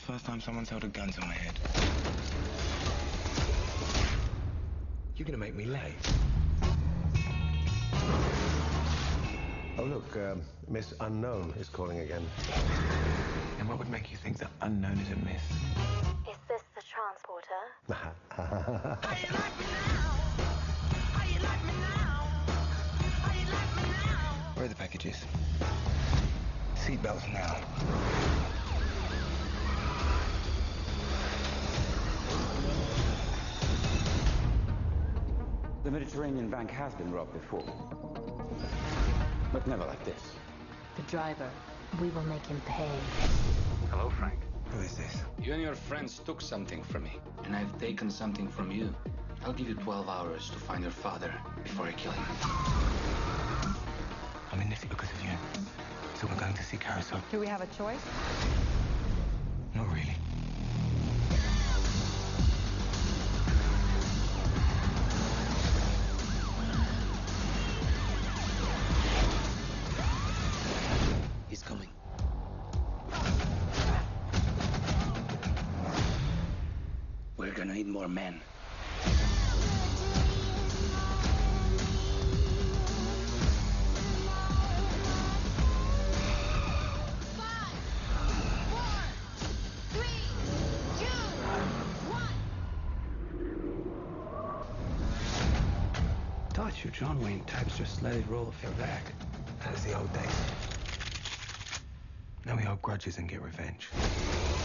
first time someone's held a gun to my head. You're gonna make me late. Oh, look, Miss Unknown is calling again. And what would make you think that Unknown is a myth? Is this the transporter? Where are the packages? Seatbelts now. The Mediterranean Bank has been robbed before, but never like this. The driver. We will make him pay. Hello, Frank. Who is this? You and your friends took something from me, and I've taken something from you. I'll give you 12 hours to find your father before I kill him. I'm in this because of you. So we're going to see Carousel. Do we have a choice? Not really. He's coming. We're gonna need more men. Thought you John Wayne types just let it roll off your back. That was the old days. Now we hold grudges and get revenge.